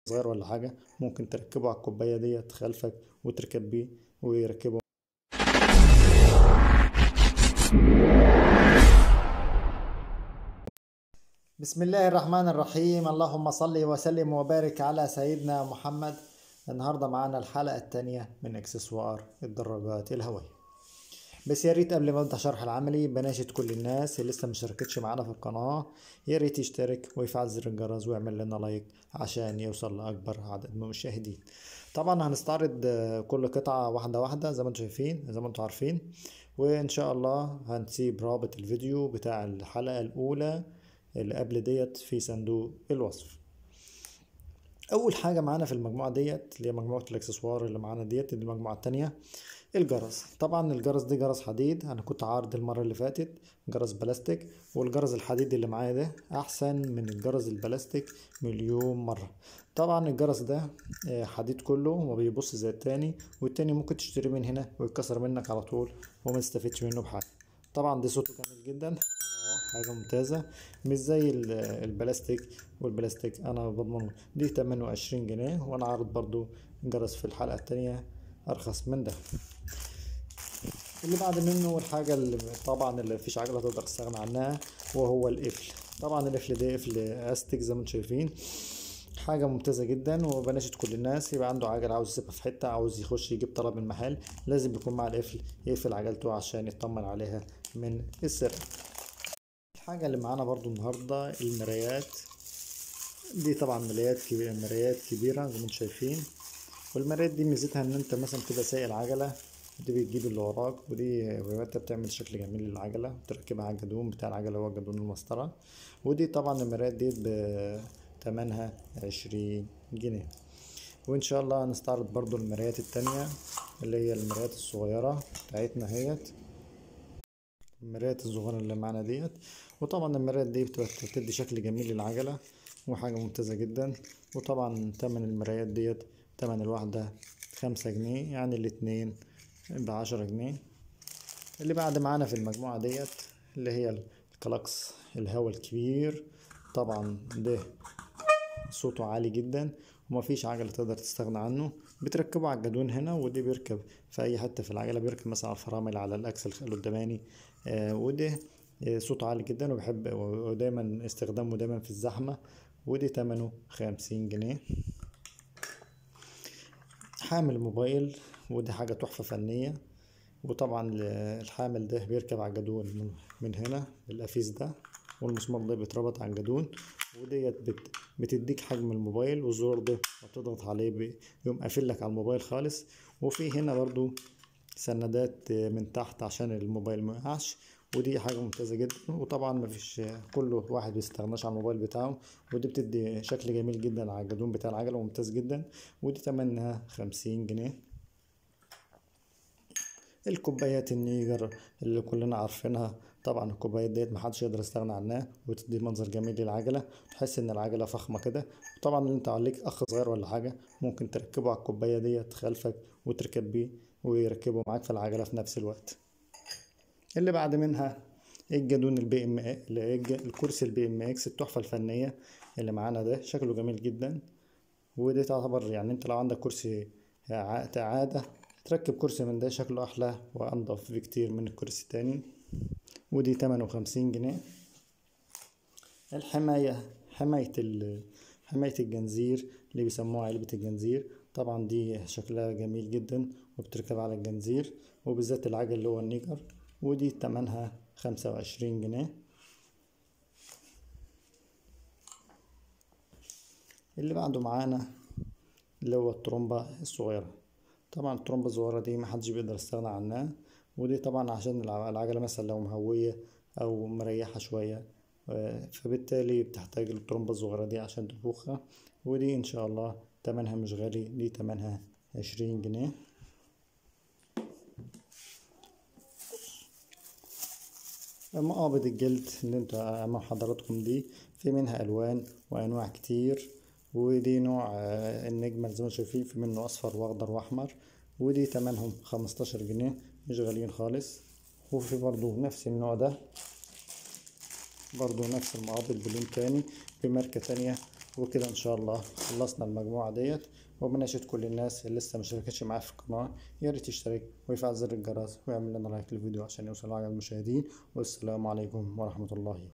صغير ولا حاجة ممكن تركبه على الكوباية ديت خلفك وتركب بيه ويركبه. بسم الله الرحمن الرحيم. اللهم صل وسلم وبارك على سيدنا محمد. النهاردة معانا الحلقة التانية من اكسسوار الدراجات الهوائية. بس يا ريت قبل ما ابدا شرح العملي بناشد كل الناس اللي لسه مشتركتش معانا في القناة يا ريت يشترك ويفعل زر الجرس ويعمل لنا لايك عشان يوصل لأكبر عدد من المشاهدين. طبعا هنستعرض كل قطعة واحدة واحدة زي ما انتم شايفين زي ما انتم عارفين، وان شاء الله هنسيب رابط الفيديو بتاع الحلقة الأولى اللي قبل ديت في صندوق الوصف. اول حاجه معانا في المجموعه ديت اللي هي مجموعه الاكسسوار اللي معانا ديت المجموعه التانية الجرس. طبعا الجرس دي جرس حديد، انا كنت عارض المره اللي فاتت جرس بلاستيك، والجرس الحديد اللي معايا ده احسن من الجرس البلاستيك مليون مره. طبعا الجرس ده حديد كله وما بيبص زي التاني، والتاني ممكن تشتري من هنا ويتكسر منك على طول وما تستفدش منه بحاجه. طبعا دي صوته جميل جدا، حاجة ممتازة مش زي البلاستيك، والبلاستيك انا بضمنه دي 28 جنيه، وانا عارض برضو جرس في الحلقة التانية ارخص من ده. اللي بعد منه والحاجة اللي طبعا اللي مفيش عجلة تقدر تستغنى عنها وهو القفل. طبعا القفل ده قفل استك زي ما انتم شايفين، حاجة ممتازة جدا، وبناشد كل الناس يبقى عنده عجلة عاوز يسيبها في حتة، عاوز يخش يجيب طلب من محل لازم يكون مع القفل يقفل عجلته عشان يطمن عليها من السرقة. الحاجة اللي معانا برضو النهاردة المرايات دي، طبعا مرايات كبيرة زي ما انتم شايفين، والمرايات دي ميزتها ان انت مثلا تبقى سايق العجلة ودي بتجيب اللي وراك، ودي انت بتعمل شكل جميل للعجلة وتركبها على الجدون بتاع العجلة، هو الجدون المسطرة. ودي طبعا المرايات دي بتمنها 20 جنيه. وان شاء الله هنستعرض برضو المرايات التانية اللي هي المرايات الصغيرة بتاعتنا هيت، المرايات الصغيرة اللي معانا ديت. وطبعا المرايات دي بتدي شكل جميل للعجلة وحاجة ممتازة جدا. وطبعا تمن المرايات ديت تمن الواحدة 5 جنيه، يعني الاتنين ب10 جنيه. اللي بعد معانا في المجموعة ديت اللي هي الكلاكس الهوا الكبير، طبعا ده صوته عالي جدا ومفيش عجلة تقدر تستغنى عنه، بتركبه على الجدون هنا، ودي بيركب في أي حتة في العجلة، بيركب مثلا على الفرامل على الأكسل القداماني. وده صوته عالي جدا وبحب ودايما استخدامه دايما في الزحمة، ودي تمنه 50 جنيه. حامل موبايل ودي حاجة تحفة فنية، وطبعا الحامل ده بيركب على الجدون من هنا بالقفيز ده، والمسمار ده بيتربط على الجدون، وديت بتديك حجم الموبايل، والزرار ده بتضغط عليه بيقوم قافل لك على الموبايل خالص. وفي هنا برضو سندات من تحت عشان الموبايل ما يقعش، ودي حاجة ممتازة جدا. وطبعا مفيش كل واحد بيستغناش عن الموبايل بتاعه، ودي بتدي شكل جميل جدا على الجدون بتاع العجلة وممتاز جدا، ودي تمنها 50 جنيه. الكوبايات النيجر اللي كلنا عارفينها، طبعا الكوبايات ديت محدش يقدر يستغنى عنها، وتدي منظر جميل للعجلة، تحس ان العجلة فخمة كده. وطبعا اللي انت عليك اخ صغير ولا حاجة ممكن تركبه على الكوباية ديت خلفك وتركب بيه ويركبه معاك في العجلة في نفس الوقت. اللي بعد منها الجدون البي ام الكرسي البي ام اكس التحفة الفنية اللي معانا ده، شكله جميل جدا. ودي تعتبر يعني انت لو عندك كرسي عادة تركب كرسي من ده شكله احلى وانضف بكتير من الكرسي التاني، ودي 58 جنيه. الحماية حماية الجنزير اللي بيسموها علبة الجنزير، طبعا دي شكلها جميل جدا وبتركب على الجنزير وبالذات العجل اللي هو النيجر، ودي تمنها 25 جنيه. اللي بعده معانا اللي هو الترومبة الصغيرة، طبعا الترومبة الصغيرة دي محدش بيقدر يستغنى عنها، ودي طبعا عشان العجلة مثلا لو مهوية أو مريحة شوية فبالتالي بتحتاج الترومبة الصغيرة دي عشان تنفخها، ودي إن شاء الله تمنها مش غالي، دي تمنها 20 جنيه. مقابض الجلد اللي انتوا امام حضراتكم دي في منها الوان وانواع كتير، ودي نوع النجمة زي ما شايفين، في منه اصفر واخضر واحمر، ودي تمنهم 15 جنيه مش غاليين خالص. وفي برضو نفس النوع ده برضو نفس المقابض بلون تاني بماركة تانية وكده ان شاء الله خلصنا المجموعة ديت. وبناشد كل الناس اللي لسه مشتركتش معايا في القناة يا ريت يشترك ويفعل زر الجرس ويعمل لنا لايك للفيديو عشان يوصل لعدد المشاهدين. والسلام عليكم ورحمة الله.